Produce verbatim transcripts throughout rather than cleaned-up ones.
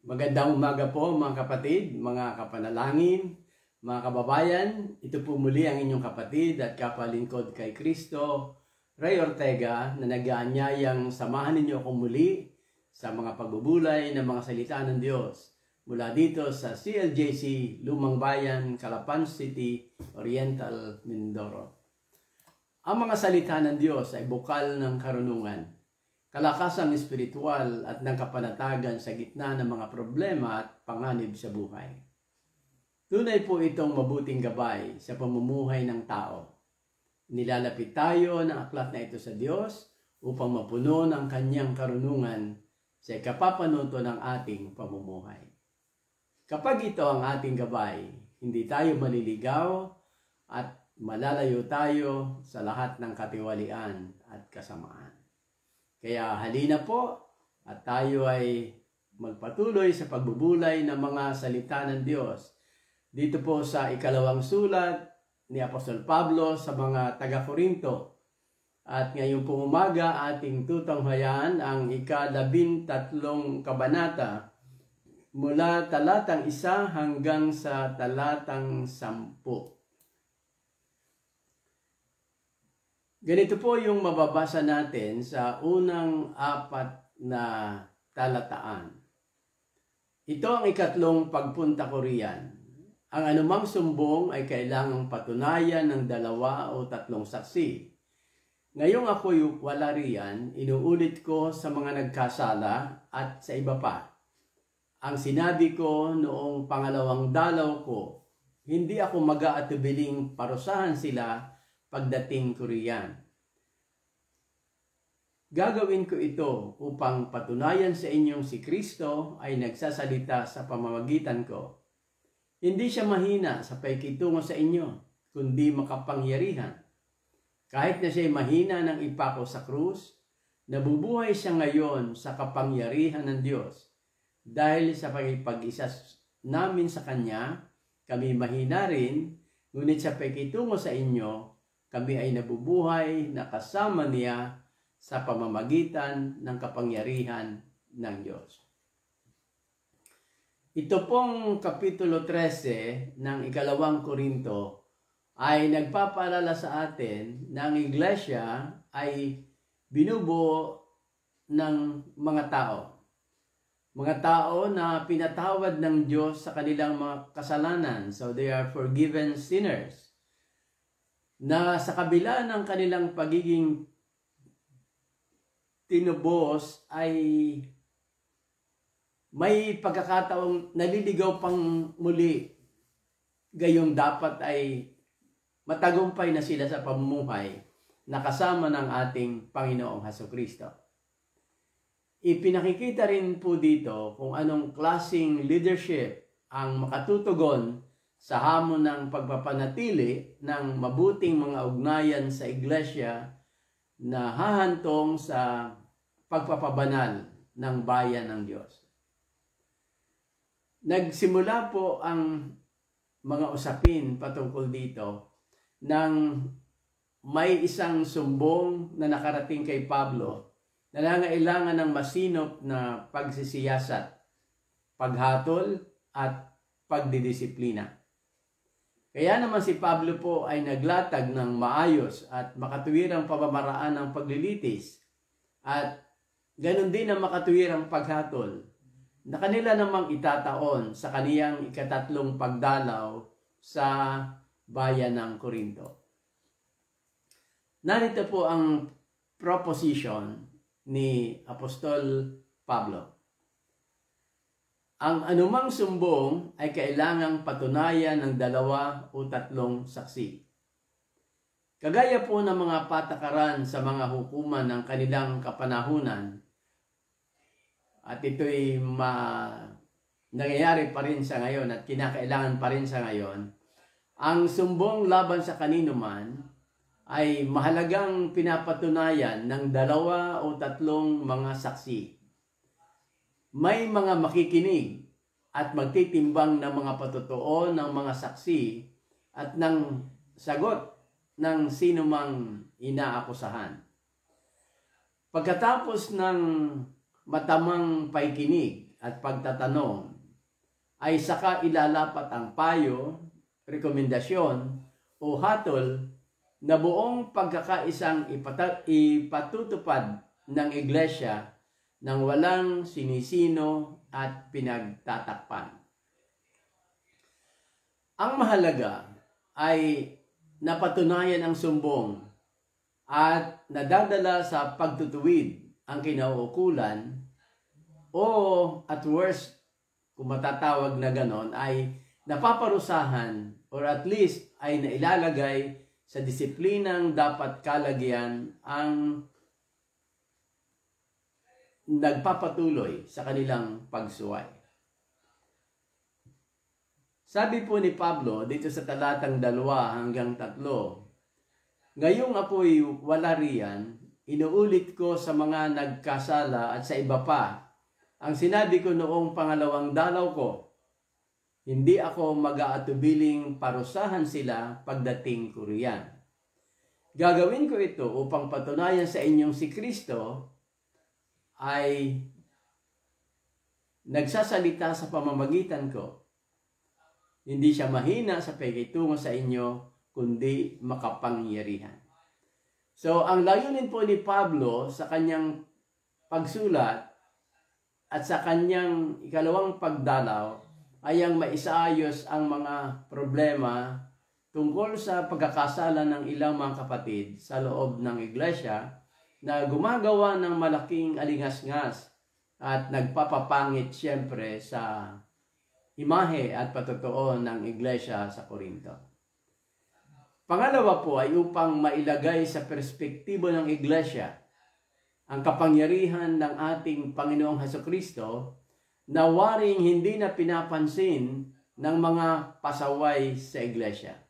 Magandang umaga po mga kapatid, mga kapanalangin, mga kababayan. Ito po muli ang inyong kapatid at kapalingkod kay Kristo, Ray Ortega, na nag-aanyayang samahan ninyo akong muli sa mga pagbubulay ng mga salita ng Diyos mula dito sa C L J C Lumang Bayan, Calapan City, Oriental, Mindoro. Ang mga salita ng Diyos ay bukal ng karunungan, kalakasang espiritual at ng kapanatagan sa gitna ng mga problema at panganib sa buhay. Tunay po itong mabuting gabay sa pamumuhay ng tao. Nilalapit tayo ng aklat na ito sa Diyos upang mapuno ng kanyang karunungan sa ikapapanuto ng ating pamumuhay. Kapag ito ang ating gabay, hindi tayo maliligaw at malalayo tayo sa lahat ng katiwalian at kasamaan. Kaya halina po at tayo ay magpatuloy sa pagbubulay ng mga salita ng Diyos. Dito po sa ikalawang sulat ni Apostol Pablo sa mga taga-Korinto. At ngayong pong umaga ating tutunghayan ang ikalabintatlong kabanata mula talatang isa hanggang sa talatang sampu. Ganito po yung mababasa natin sa unang apat na talataan. Ito ang ikatlong pagpunta ko riyan. Ang anumang sumbong ay kailangang patunayan ng dalawa o tatlong saksi. Ngayong ako'y wala riyan, inuulit ko sa mga nagkasala at sa iba pa. Ang sinabi ko noong pangalawang dalaw ko, hindi ako mag-aatubiling parusahan sila pagdating ko riyan. Gagawin ko ito upang patunayan sa inyong si Kristo ay nagsasalita sa pamamagitan ko. Hindi siya mahina sa paikitungo sa inyo, kundi makapangyarihan. Kahit na siya'y mahina ng ipako sa krus, nabubuhay siya ngayon sa kapangyarihan ng Diyos. Dahil sa pag-isa namin sa Kanya, kami mahina rin, ngunit sa paikitungo sa inyo, kami ay nabubuhay na kasama niya sa pamamagitan ng kapangyarihan ng Diyos. Ito pong Kapitulo thirteen ng ikalawang Korinto ay nagpapaalala sa atin na ang iglesia ay binubuo ng mga tao. Mga tao na pinatawad ng Diyos sa kanilang mga kasalanan. So they are forgiven sinners. Na sa kabila ng kanilang pagiging tinubos ay may pagkakataong naliligaw pang muli. Gayong dapat ay matagumpay na sila sa pamumuhay na kasama ng ating Panginoong Hesukristo. Ipinakikita rin po dito kung anong klaseng leadership ang makatutugon sa hamon ng pagpapanatili ng mabuting mga ugnayan sa iglesia na hahantong sa pagpapabanal ng bayan ng Diyos. Nagsimula po ang mga usapin patungkol dito nang may isang sumbong na nakarating kay Pablo na nangailangan ng masinop na pagsisiyasat, paghatol at pagdidisiplina. Kaya naman si Pablo po ay naglatag ng maayos at makatuwirang pamamaraan ng paglilitis at ganun din ang makatuwirang paghatol na kanila namang itataon sa kaniyang ikatatlong pagdalaw sa bayan ng Korinto. Narito po ang proposition ni Apostol Pablo. Ang anumang sumbong ay kailangang patunayan ng dalawa o tatlong saksi. Kagaya po ng mga patakaran sa mga hukuman ng kanilang kapanahunan, at ito'y ma nangyayari pa rin sa ngayon at kinakailangan pa rin sa ngayon, ang sumbong laban sa kanino man ay mahalagang pinapatunayan ng dalawa o tatlong mga saksi. May mga makikinig at magtitimbang ng mga patotoo ng mga saksi at ng sagot ng sino mang inaakusahan. Pagkatapos ng matamang paikinig at pagtatanong ay saka ilalapat ang payo, rekomendasyon o hatol na buong pagkakaisang ipata- ipatutupad ng iglesia nang walang sinisino at pinagtatakpan. Ang mahalaga ay napatunayan ang sumbong at nadadala sa pagtutuwid ang kinauukulan o at worst, kung matatawag na ganon, ay napaparusahan or at least ay nailalagay sa disiplinang dapat kalagyan ang nagpapatuloy sa kanilang pagsuway. Sabi po ni Pablo dito sa talatang dalawa hanggang tatlo, ngayong ako'y wala riyan, inuulit ko sa mga nagkasala at sa iba pa ang sinabi ko noong pangalawang dalaw ko, hindi ako mag-aatubiling parusahan sila pagdating ko riyan. Gagawin ko ito upang patunayan sa inyong si Kristo ay nagsasalita sa pamamagitan ko. Hindi siya mahina sa pakikitungo sa inyo, kundi makapangyarihan. So, ang layunin po ni Pablo sa kanyang pagsulat at sa kanyang ikalawang pagdalaw ay ang maisaayos ang mga problema tungkol sa pagkakasala ng ilang mga kapatid sa loob ng iglesia na gumagawa ng malaking alingas-ngas at nagpapapangit siyempre sa imahe at patotoo ng iglesia sa Korinto. Pangalawa po ay upang mailagay sa perspektibo ng iglesia ang kapangyarihan ng ating Panginoong Hesukristo na waring hindi na pinapansin ng mga pasaway sa iglesia.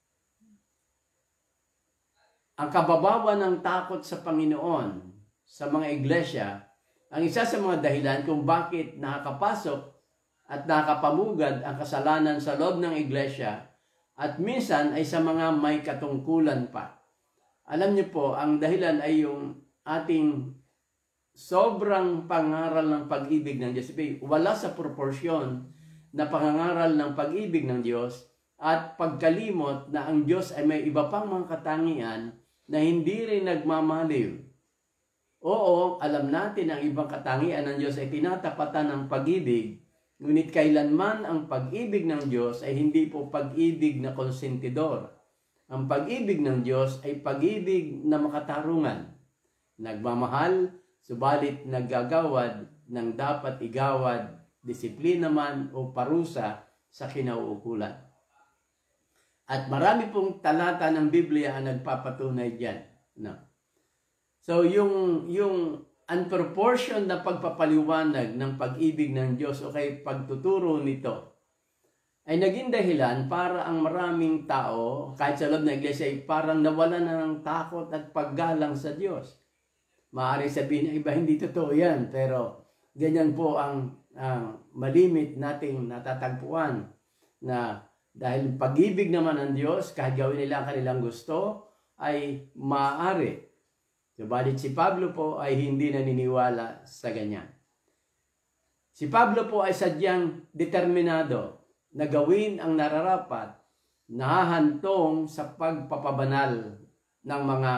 Ang kababawan ng takot sa Panginoon sa mga iglesia ang isa sa mga dahilan kung bakit nakakapasok at nakakapamugad ang kasalanan sa loob ng iglesia at minsan ay sa mga may katungkulan pa. Alam niyo po, ang dahilan ay yung ating sobrang pangaral ng pag-ibig ng Diyos. Wala sa proporsyon na pangangaral ng pag-ibig ng Diyos at pagkalimot na ang Diyos ay may iba pang mga katangian na hindi rin nagmamaliw. Oo, alam natin ang ibang katangian ng Diyos ay tinatapatan ng pag-ibig, ngunit kailanman ang pag-ibig ng Diyos ay hindi po pag-ibig na konsentidor. Ang pag-ibig ng Diyos ay pag-ibig na makatarungan, nagmamahal, subalit naggagawad ng dapat igawad, disiplina man o parusa sa kinauukulan. At marami pong talata ng Biblia ang nagpapatunay diyan, no? So yung yung unproportioned na pagpapaliwanag ng pag-ibig ng Diyos o kay pagtuturo nito ay naging dahilan para ang maraming tao kahit sa loob ng iglesia ay parang nawala na ng takot at paggalang sa Diyos. Maaari sabihin ng iba, hindi totoo yan, pero ganyan po ang uh, malimit nating natatagpuan na dahil pag-ibig naman ng Diyos, kahit gawin nila ang kanilang gusto, ay maaari. Subalit si Pablo po ay hindi naniniwala sa ganyan. Si Pablo po ay sadyang determinado na gawin ang nararapat, nahahantong sa pagpapabanal ng mga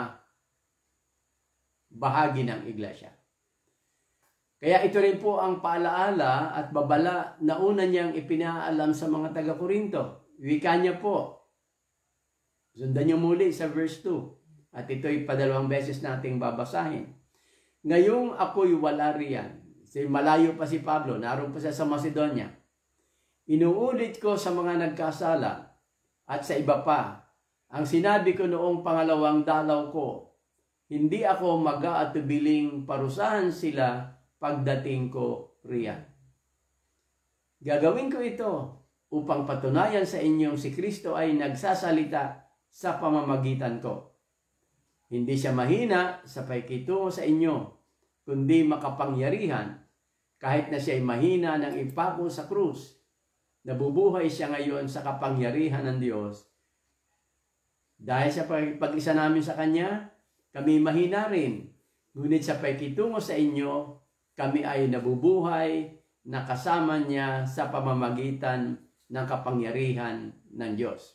bahagi ng iglesia. Kaya ito rin po ang paalaala at babala na una niyang ipinaalam sa mga taga-Korinto. Wika niya po. Sundan niyo muli sa verse two. At ito'y padalawang beses nating babasahin. Ngayong ako'y wala riyan. Si malayo pa si Pablo, naroon pa siya sa Macedonia. Inuulit ko sa mga nagkasala at sa iba pa ang sinabi ko noong pangalawang dalaw ko. Hindi ako mag-aatubiling parusahan sila pagdating ko riyan. Gagawin ko ito upang patunayan sa inyong si Kristo ay nagsasalita sa pamamagitan ko. Hindi siya mahina sa pakikitungo sa inyo, kundi makapangyarihan kahit na siya ay mahina ng ipako sa krus. Nabubuhay siya ngayon sa kapangyarihan ng Diyos. Dahil sa pag-isa namin sa Kanya, kami mahina rin. Ngunit sa pakikitungo sa inyo, kami ay nabubuhay na kasama niya sa pamamagitan ng kapangyarihan ng Diyos.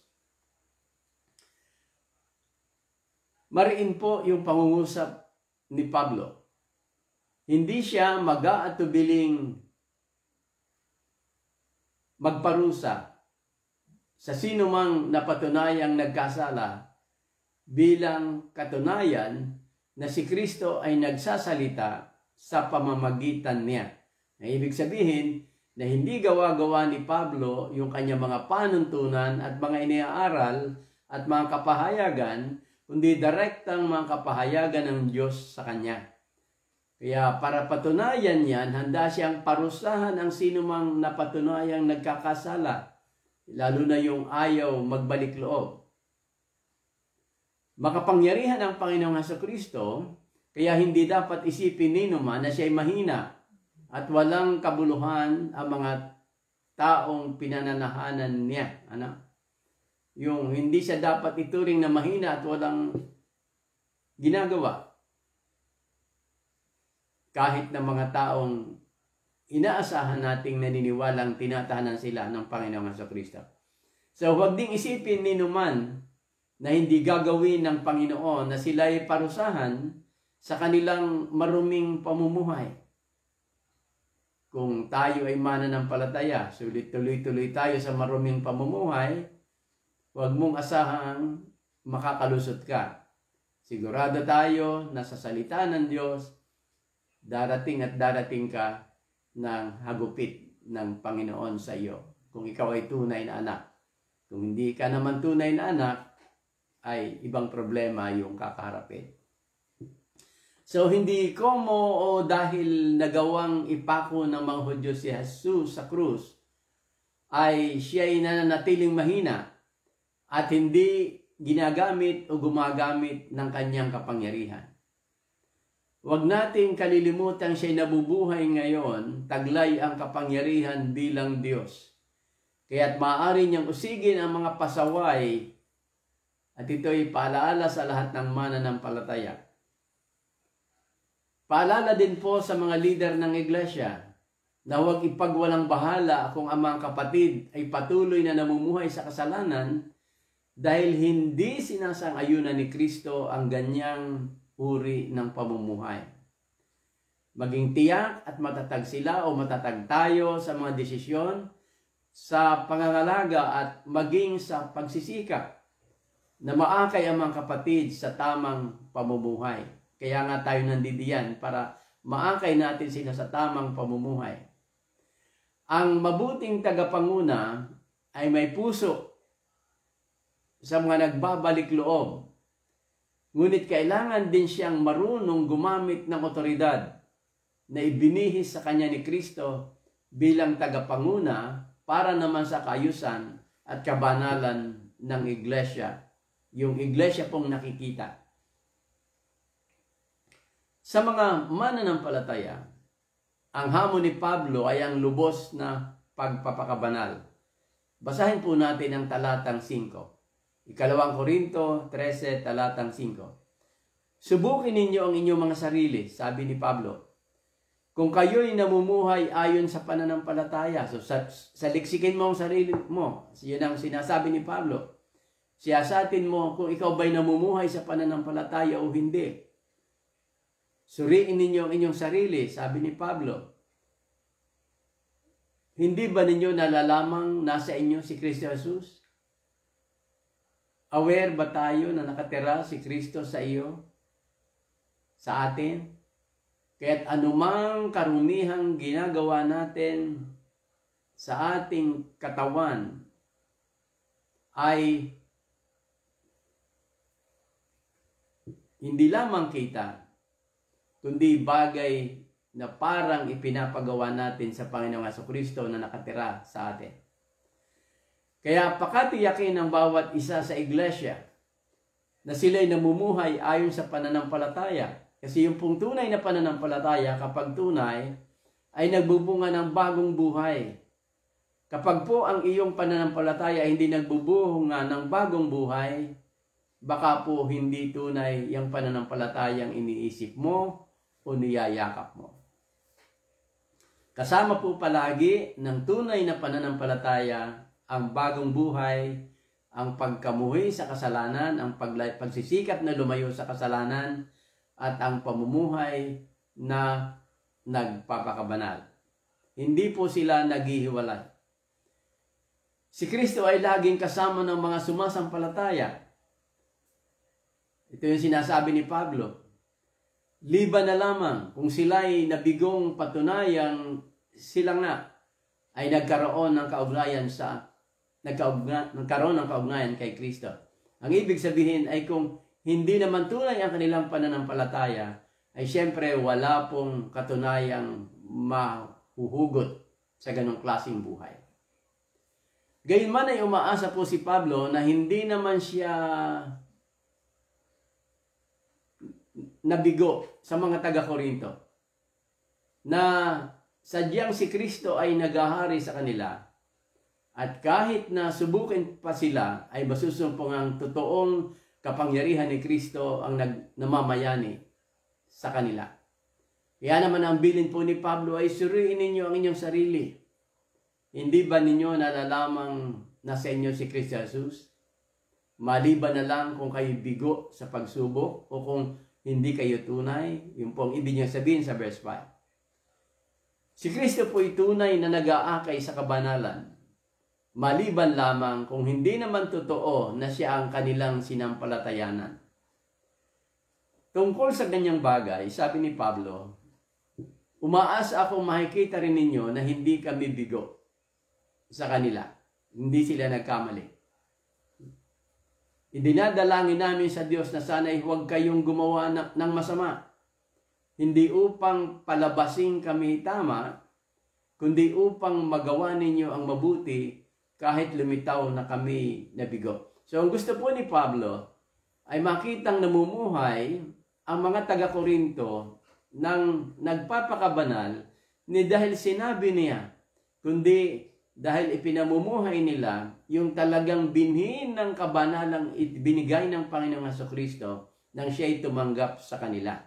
Mariin po yung pangungusap ni Pablo. Hindi siya mag-aatubiling magparusa sa sino mang napatunayang nagkasala bilang katunayan na si Kristo ay nagsasalita sa pamamagitan niya. Na ibig sabihin na hindi gawa-gawa ni Pablo yung kanyang mga panuntunan at mga iniaaral at mga kapahayagan, kundi direktang mga kapahayagan ng Diyos sa kanya. Kaya para patunayan yan, handa siyang parusahan ang sino mang napatunayang nagkakasala, lalo na yung ayaw magbalik loob. Makapangyarihan ang Panginoong Hesukristo, kaya hindi dapat isipin ni naman na siya ay mahina at walang kabuluhan ang mga taong pinananahanan niya. Ano? Yung hindi siya dapat ituring na mahina at walang ginagawa. Kahit na mga taong inaasahan nating naniniwalang tinatahanan sila ng Panginoong Hesukristo. So huwag ding isipin ni naman na hindi gagawin ng Panginoon na sila ay parusahan sa kanilang maruming pamumuhay. Kung tayo ay mananampalataya, sulit tuloy-tuloy tayo sa maruming pamumuhay, huwag mong asahang makakalusot ka. Sigurado tayo na sa salita ng Diyos, darating at darating ka ng hagupit ng Panginoon sa iyo. Kung ikaw ay tunay na anak. Kung hindi ka naman tunay na anak, ay ibang problema yung kakaharapin. So, hindi komo o dahil nagawang ipako ng mga Hudyo si Jesus sa krus, ay siya ay nananatiling mahina at hindi ginagamit o gumagamit ng kanyang kapangyarihan. Huwag nating kalilimutan siya'y nabubuhay ngayon, taglay ang kapangyarihan bilang Diyos. Kaya't maaari niyang usigin ang mga pasaway at ito'y paalaala sa lahat ng mananampalataya. Paalala din po sa mga lider ng iglesia na huwag ipagwalang bahala kung ang mga kapatid ay patuloy na namumuhay sa kasalanan dahil hindi sinasang-ayunan ni Kristo ang ganyang uri ng pamumuhay. Maging tiyak at matatag sila o matatag tayo sa mga desisyon, sa pangangalaga at maging sa pagsisikap na maakay ang mga kapatid sa tamang pamumuhay. Kaya nga tayo nandidiyan para maakay natin sila sa tamang pamumuhay. Ang mabuting tagapanguna ay may puso sa mga nagbabalik loob. Ngunit kailangan din siyang marunong gumamit ng otoridad na ibinihis sa kanya ni Kristo bilang tagapanguna para naman sa kaayusan at kabanalan ng iglesia. Yung iglesia pong nakikita. Sa mga mananampalataya, ang hamon ni Pablo ay ang lubos na pagpapakabanal. Basahin po natin ang talatang singko. Ikalawang Korinto thirteen, talatang singko. Subukin ninyo ang inyong mga sarili, sabi ni Pablo. Kung kayo'y namumuhay ayon sa pananampalataya, so sa, saliksikin mo ang sarili mo. Yan ang sinasabi ni Pablo. Siyasatin mo kung ikaw ba'y namumuhay sa pananampalataya o hindi. Suriin ninyo ang inyong sarili, sabi ni Pablo. Hindi ba ninyo nalalamang nasa inyo si Kristo Jesus? Aware ba tayo na nakatira si Kristo sa iyo? Sa atin? Kaya't anumang karumihang ginagawa natin sa ating katawan ay hindi lamang kita, kundi bagay na parang ipinapagawa natin sa Panginoong Hesukristo na nakatira sa atin. Kaya pakatiyakin ng bawat isa sa iglesia na sila'y namumuhay ayon sa pananampalataya. Kasi yung pong tunay na pananampalataya, kapag tunay, ay nagbubunga ng bagong buhay. Kapag po ang iyong pananampalataya ay hindi nagbubunga ng bagong buhay, baka po hindi tunay yung pananampalatayang iniisip mo o niyayakap mo. Kasama po palagi ng tunay na pananampalataya ang bagong buhay, ang pagkamuhi sa kasalanan, ang pagsisikap na lumayo sa kasalanan, at ang pamumuhay na nagpapakabanal. Hindi po sila naghihiwalay. Si Kristo ay laging kasama ng mga sumasampalataya. Ito yung sinasabi ni Pablo. Liban na lamang kung sila ay nabigong patunayang sila nga ay nagkaroon ng kaugnayan sa nagkaugna, nagkaroon ng kaugnayan kay Kristo. Ang ibig sabihin ay kung hindi naman tunay ang kanilang pananampalataya, ay siyempre wala pong katunayang mahuhugot sa ganong klaseng buhay. Gayunman ay umaasa po si Pablo na hindi naman siya nabigo sa mga taga-Korinto na sadyang si Kristo ay naghahari sa kanila at kahit na subukin pa sila ay masusumpong ang totoong kapangyarihan ni Kristo ang nag namamayani sa kanila. Kaya naman ang bilin po ni Pablo ay suriin ninyo ang inyong sarili. Hindi ba ninyo nalalamang na sa inyo si Kristo Jesus? Maliban na lang kung kayo bigo sa pagsubok o kung hindi kayo tunay, yung pong ibig niya sabihin sa verse five. Si Kristo po ay tunay na nag-aakay sa kabanalan. Maliban lamang kung hindi naman totoo na siya ang kanilang sinampalatayanan. Tungkol sa ganyang bagay, sabi ni Pablo, umaasa akong makikita rin ninyo na hindi kami bigo sa kanila. Hindi sila nagkamali. Idinadalangin namin sa Diyos na sana'y huwag kayong gumawa na, ng masama. Hindi upang palabasin kami tama, kundi upang magawa ninyo ang mabuti kahit lumitaw na kami nabigo. So ang gusto po ni Pablo ay makitang namumuhay ang mga taga-Korinto ng nagpapakabanal ni dahil sinabi niya, kundi dahil ipinamumuhay nila yung talagang binhin ng kabanalang binigay ng Panginoong Jesucristo nang siya'y tumanggap sa kanila.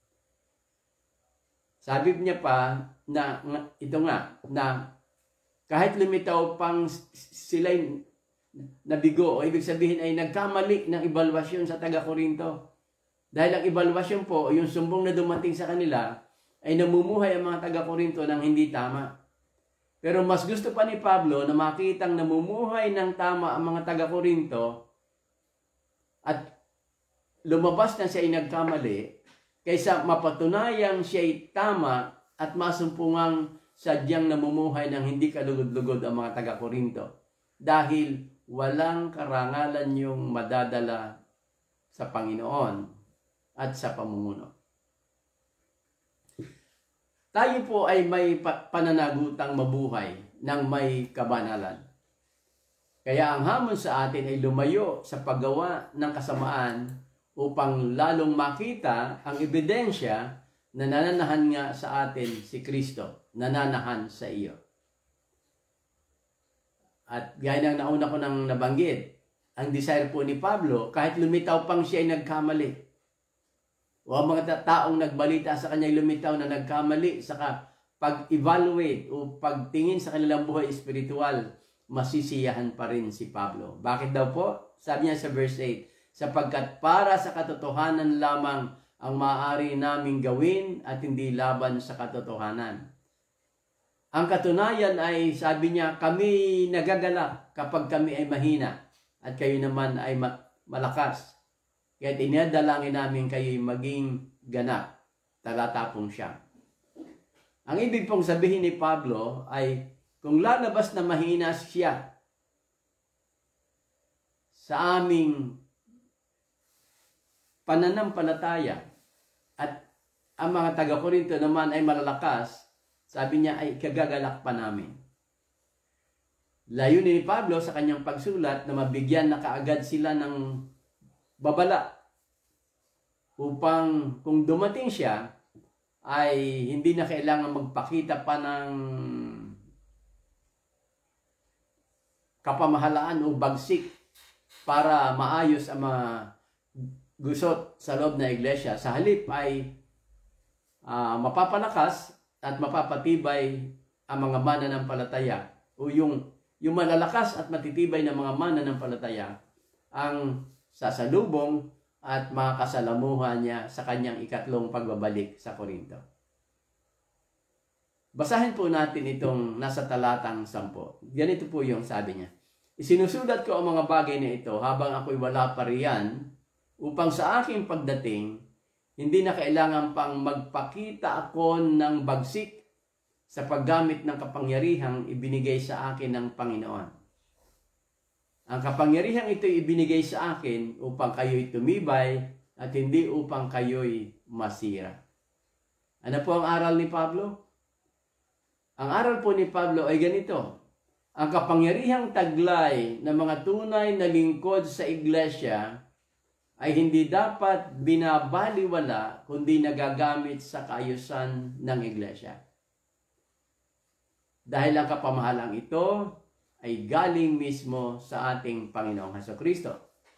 Sabi niya pa na ito nga, na kahit lumitaw pang sila'y nabigo, o ibig sabihin ay nagkamali ng ebalwasyon sa taga-Korinto. Dahil ang ebalwasyon po, yung sumbong na dumating sa kanila, ay namumuhay ang mga taga-Korinto ng hindi tama. Pero mas gusto pa ni Pablo na makitang namumuhay ng tama ang mga taga-Korinto at lumabas na siya ay nagkamali kaysa mapatunayang siya ay tama at masumpungang sadyang namumuhay ng hindi kalugod-lugod ang mga taga-Korinto dahil walang karangalan yung madadala sa Panginoon at sa pamumuno. Tayo po ay may pananagutang mabuhay ng may kabanalan. Kaya ang hamon sa atin ay lumayo sa paggawa ng kasamaan upang lalong makita ang ebidensya na nananahan nga sa atin si Kristo, nananahan sa iyo. At gaya ng nauna ko nang nabanggit, ang desire po ni Pablo, kahit lumitaw pang siya ay nagkamali, o ang mga taong nagbalita sa kanya lumitaw na nagkamali sa pag-evaluate o pagtingin sa kanilang buhay espiritual, masisiyahan pa rin si Pablo. Bakit daw po? Sabi niya sa verse eight, sapagkat para sa katotohanan lamang ang maaari naming gawin at hindi laban sa katotohanan. Ang katunayan ay, sabi niya, kami nagagalak kapag kami ay mahina at kayo naman ay ma malakas. Kaya tinadalangin namin kayo'y maging ganap. Talatapong siya. Ang ibig pong sabihin ni Pablo ay kung lalabas na mahina siya sa aming pananampalataya at ang mga taga-Korinto naman ay malalakas, sabi niya ay kagagalak pa namin. Layunin ni Pablo sa kanyang pagsulat na mabigyan na kaagad sila ng babala upang kung dumating siya ay hindi na kailangan magpakita pa ng kapamahalaan o bagsik para maayos ang mga gusot sa loob na iglesia. Sa halip ay uh, mapapalakas at mapapatibay ang mga mananampalataya o yung, yung malalakas at matitibay na mga mananampalataya ang sasalubong at makakasalamuhan niya sa kanyang ikatlong pagbabalik sa Korinto. Basahin po natin itong nasa talatang sampo. Ganito po yung sabi niya. Isinusulat ko ang mga bagay na ito habang ako'y wala pa riyan upang sa aking pagdating, hindi na kailangan pang magpakita ako ng bagsik sa paggamit ng kapangyarihang ibinigay sa akin ng Panginoon. Ang kapangyarihang ito'y ibinigay sa akin upang kayo'y tumibay at hindi upang kayo'y masira. Ano po ang aral ni Pablo? Ang aral po ni Pablo ay ganito. Ang kapangyarihang taglay ng mga tunay na lingkod sa iglesia ay hindi dapat binabaliwala kundi nagagamit sa kaayusan ng iglesia. Dahil ang kapamahalang ito ay galing mismo sa ating Panginoong Hesukristo.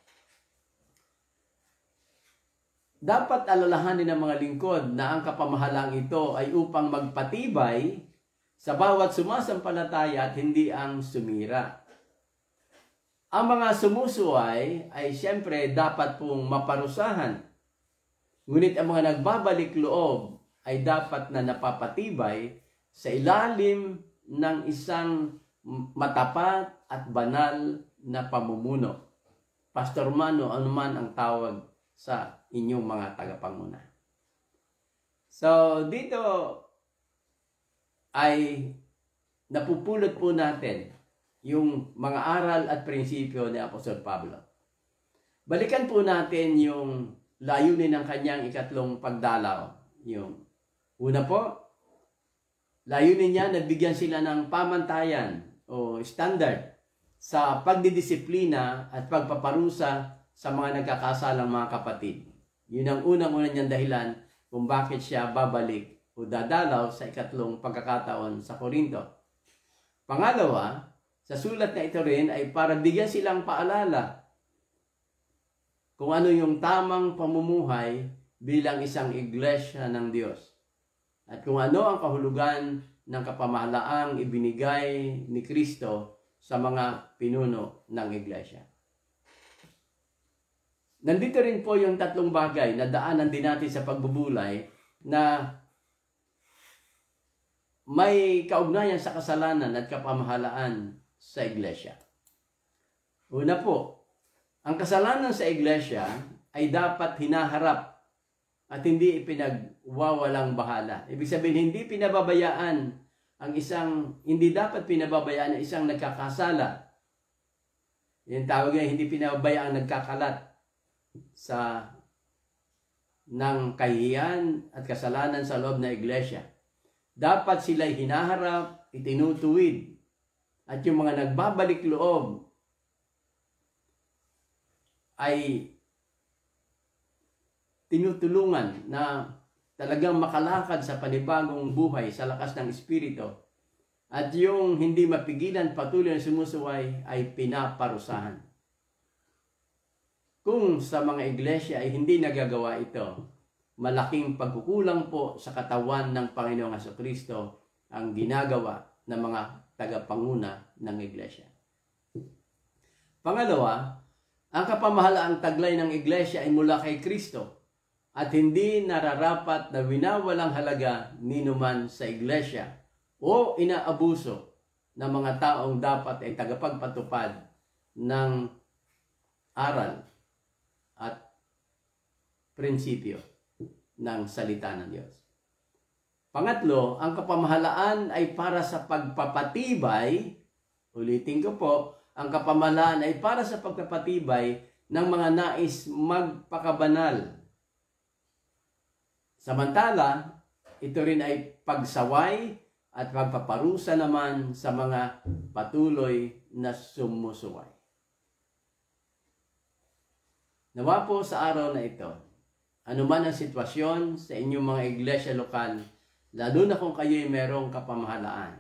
Dapat alalahanin ng mga lingkod na ang kapamahalang ito ay upang magpatibay sa bawat sumasampalataya at hindi ang sumira. Ang mga sumusuway ay siyempre dapat pong maparusahan. Ngunit ang mga nagbabalik loob ay dapat na napapatibay sa ilalim ng isang matapat at banal na pamumuno. Pastor Mano, anuman ang tawag sa inyong mga tagapanguna. So, dito ay napupulot po natin yung mga aral at prinsipyo ni Apostol Pablo. Balikan po natin yung layunin ng kanyang ikatlong pagdalaw. Yung una po, layunin niya na bigyan sila ng pamantayan o standard sa pagdidisiplina at pagpaparusa sa mga nagkakasalang mga kapatid. Yun ang unang-una niyang dahilan kung bakit siya babalik o dadalaw sa ikatlong pagkakataon sa Korinto. Pangalawa, sa sulat na ito rin ay para bigyan silang paalala kung ano yung tamang pamumuhay bilang isang iglesia ng Diyos. At kung ano ang kahulugan ng kapamahalaang ibinigay ni Kristo sa mga pinuno ng iglesia. Nandito rin po yung tatlong bagay na daanan din natin sa pagbubulay na may kaugnayan sa kasalanan at kapamahalaan sa iglesia. Una po, ang kasalanan sa iglesia ay dapat hinaharap at hindi ipinagwawalang bahala. Ibig sabihin, hindi pinababayaan ang isang, hindi dapat pinababayaan ang isang nagkakasala. Yung tawag niya, hindi pinababayaan ang nagkakalat sa ng kahihiyan at kasalanan sa loob ng iglesia. Dapat sila'y hinaharap, itinutuwid. At yung mga nagbabalik loob ay tinutulungan na talagang makalakad sa panibagong buhay sa lakas ng Espiritu. At yung hindi mapigilan patuloy na sumusuway ay pinaparusahan. Kung sa mga iglesia ay hindi nagagawa ito, malaking pagkukulang po sa katawan ng Panginoong Hesukristo ang ginagawa ng mga tagapanguna ng iglesia. Pangalawa, ang kapamahalaang taglay ng iglesia ay mula kay Kristo at hindi nararapat na winawalang halaga ninuman sa iglesia o inaabuso ng mga taong dapat ay tagapagpatupad ng aral at prinsipyo ng salita ng Diyos. Pangatlo, ang kapamahalaan ay para sa pagpapatibay, ulitin ko po, ang kapamahalaan ay para sa pagpapatibay ng mga nais magpakabanal. Samantala, ito rin ay pagsaway at pagpaparusa naman sa mga patuloy na sumusuway. Nawa po sa araw na ito, anuman ang sitwasyon sa inyong mga iglesia lokal, lalo na kung kayo'y merong kapamahalaan,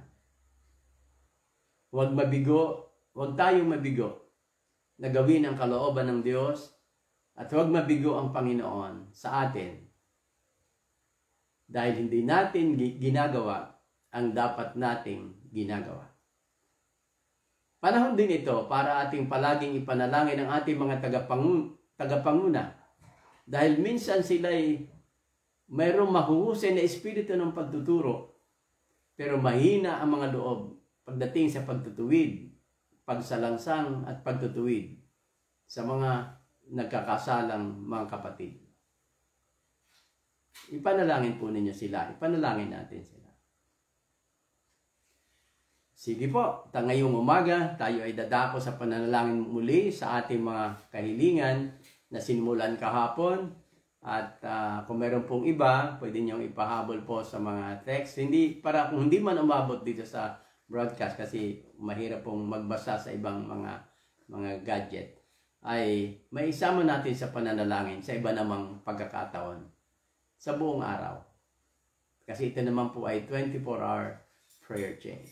huwag mabigo, huwag tayong mabigo na gawin ang kalooban ng Diyos at huwag mabigo ang Panginoon sa atin dahil hindi natin ginagawa ang dapat nating ginagawa. Panahon din ito para ating palaging ipanalangin ang ating mga tagapangun tagapanguna dahil minsan sila'y mayroong mahuhusay na espiritu ng pagtuturo pero mahina ang mga loob pagdating sa pagtutuwid, pagsalangsang at pagtutuwid sa mga nagkakasalang mga kapatid. Ipanalangin po ninyo sila, ipanalangin natin sila. Sige po, ngayong umaga, tayo ay dadako sa pananalangin muli sa ating mga kahilingan na sinimulan kahapon. At uh, kung meron pong iba, pwede niyong ipahabol po sa mga text. Hindi, para kung hindi man umabot dito sa broadcast kasi mahirap pong magbasa sa ibang mga, mga gadget, ay may isama natin sa pananalangin sa iba namang pagkakataon sa buong araw. Kasi ito naman po ay twenty-four hour prayer chain.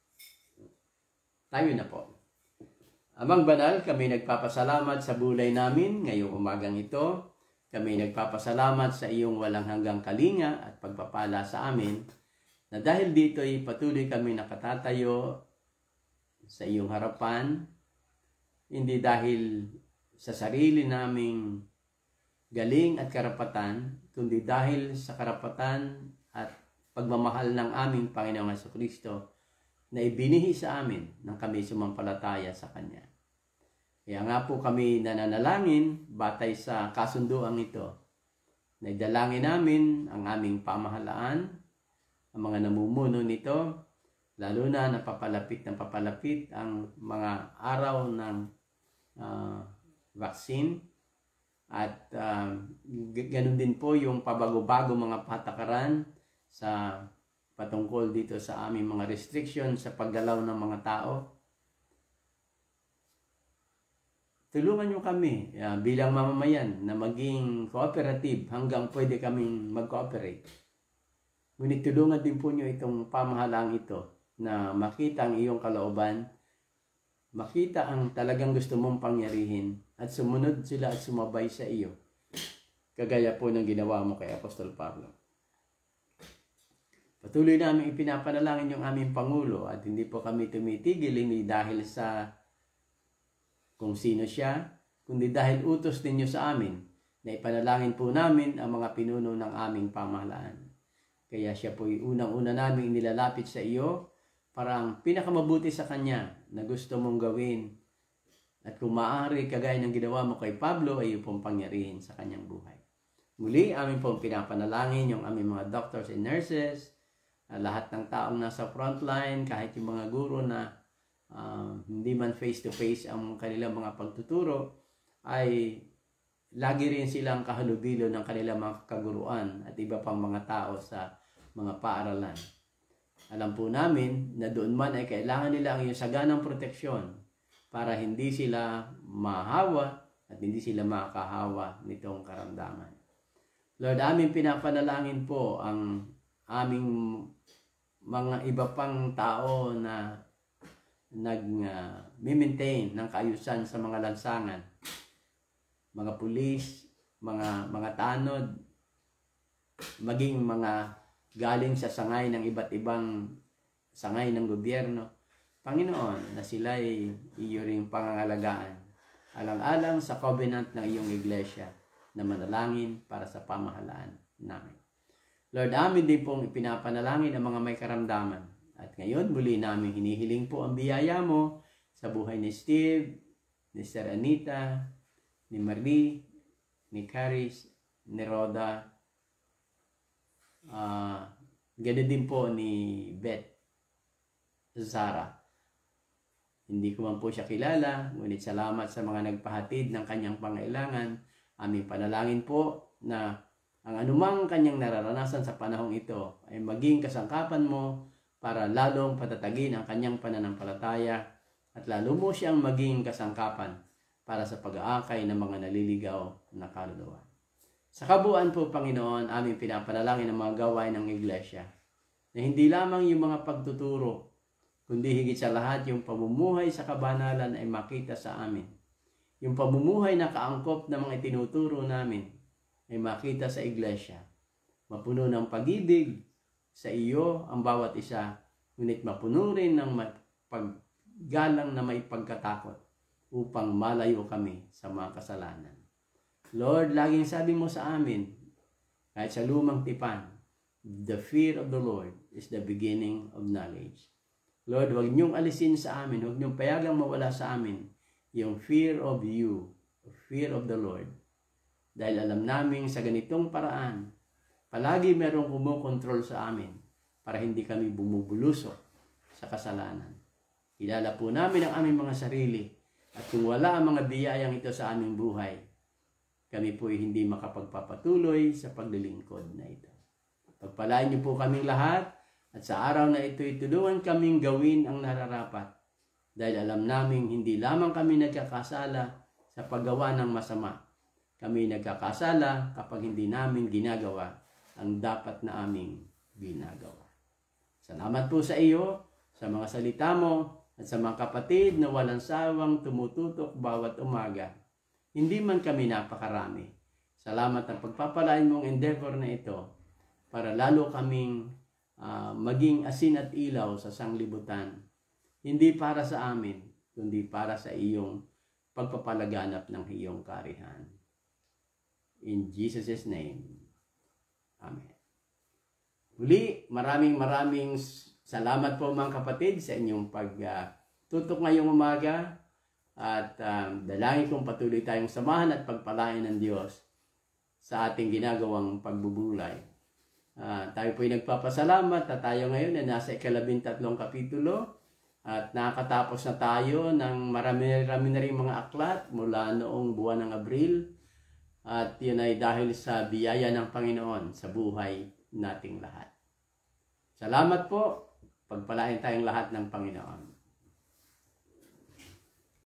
Tayo na po. Amang banal, kami nagpapasalamat sa bulay namin ngayong umagang ito. Kami nagpapasalamat sa iyong walang hanggang kalinga at pagpapala sa amin na dahil dito ay patuloy kami nakatatayo sa iyong harapan, hindi dahil sa sarili naming galing at karapatan, kundi dahil sa karapatan at pagmamahal ng aming Panginoong Jesucristo na ibinihi sa amin nang kami sumampalataya sa Kanya. Kaya nga po kami nananalangin batay sa kasunduan ito. Naidalangin namin ang aming pamahalaan, ang mga namumuno nito, lalo na napapalapit ng papalapit ang mga araw ng uh, vaccine. At uh, ganun din po yung pabago-bago mga patakaran sa patungkol dito sa aming mga restriction sa paggalaw ng mga tao. Tulungan nyo kami uh, bilang mamamayan na maging cooperative hanggang pwede kaming mag-cooperate. Ngunit tulungan din po nyo itong pamahalang ito na makita ang iyong kalooban, makita ang talagang gusto mong pangyarihin at sumunod sila at sumabay sa iyo. Kagaya po ng ginawa mo kay Apostol Pablo. Patuloy namin ipinapanalangin yung aming Pangulo at hindi po kami tumitigil hindi dahil sa kung sino siya, kundi dahil utos ninyo sa amin na ipanalangin po namin ang mga pinuno ng aming pamahalaan. Kaya siya po yung unang-una namin nilalapit sa iyo para ang pinakamabuti sa kanya na gusto mong gawin. At kung maaari, kagaya ng ginawa mo kay Pablo, ay iyong pong pangyarihin sa kanyang buhay. Muli, amin pong pinapanalangin yung aming mga doctors and nurses, Uh, lahat ng taong nasa frontline, kahit yung mga guro na uh, hindi man face-to-face ang kanilang mga pagtuturo, ay lagi rin silang kahalubilo ng kanilang mga kaguruan at iba pang mga tao sa mga paaralan. Alam po namin na doon man ay kailangan nila ang iyong saganang proteksyon para hindi sila mahawa at hindi sila makahawa nitong karamdaman. Lord, amin pinapanalangin po ang aming mga iba pang tao na nag-maintain uh, ng kaayusan sa mga lansangan, mga pulis, mga mga tanod, maging mga galing sa sangay ng iba't ibang sangay ng gobyerno. Panginoon, na sila ay iyo ring pangangalagaan, alang-alang sa covenant ng iyong iglesia na manalangin para sa pamahalaan namin. Lord, amin din pong ipinapanalangin ang mga may karamdaman. At ngayon, muli namin hinihiling po ang biyaya mo sa buhay ni Steve, ni Sir Anita, ni Marie, ni Caris, ni Rhoda, uh, ganoon din po ni Beth Zara. Hindi ko man po siya kilala, ngunit salamat sa mga nagpahatid ng kanyang pangailangan. Aming panalangin po na ang anumang kanyang nararanasan sa panahong ito ay maging kasangkapan mo para lalong patatagin ang kanyang pananampalataya at lalo mo siyang maging kasangkapan para sa pag-aakay ng mga naliligaw na kaluluwa. Sa kabuuan po, Panginoon, aming pinapanalangin ang mga gawain ng Iglesia na hindi lamang yung mga pagtuturo, kundi higit sa lahat yung pamumuhay sa kabanalan ay makita sa amin. Yung pamumuhay na kaangkop ng mga itinuturo namin ay makita sa iglesia. Mapuno ng pag-ibig, sa iyo ang bawat isa, ngunit mapuno rin ng paggalang na may pagkatakot upang malayo kami sa mga kasalanan. Lord, laging sabi mo sa amin, kahit sa lumang tipan, the fear of the Lord is the beginning of knowledge. Lord, huwag niyong alisin sa amin, huwag niyong payagang mawala sa amin yung fear of you, fear of the Lord. Dahil alam namin sa ganitong paraan, palagi merong kumukontrol sa amin para hindi kami bumubulusok sa kasalanan. Kilala po namin ang aming mga sarili at kung wala ang mga biyayang ito sa aming buhay, kami po ay hindi makapagpapatuloy sa paglilingkod na ito. Pagpalain niyo po kaming lahat at sa araw na ito itulungan kaming gawin ang nararapat dahil alam namin hindi lamang kami nagkakasala sa paggawa ng masama. Kami nagkakasala kapag hindi namin ginagawa ang dapat na aming ginagawa. Salamat po sa iyo, sa mga salita mo at sa mga kapatid na walang sawang tumututok bawat umaga. Hindi man kami napakarami. Salamat ang pagpapalain mong endeavor na ito para lalo kaming uh, maging asin at ilaw sa sanglibutan. Hindi para sa amin, kundi para sa iyong pagpapalaganap ng iyong karihan. In Jesus' name, Amen. Muli, maraming maraming salamat po mga kapatid sa inyong pagtutok uh, ngayong umaga at um, dalangin kong patuloy tayong samahan at pagpalain ng Diyos sa ating ginagawang pagbubulay. Uh, tayo po ay nagpapasalamat na tayo ngayon ay nasa ikalabintatlong kapitulo at nakatapos na tayo ng marami-rami na rin mga aklat mula noong buwan ng Abril at yun ay dahil sa biyaya ng Panginoon sa buhay nating lahat. Salamat po, pagpalain tayong lahat ng Panginoon.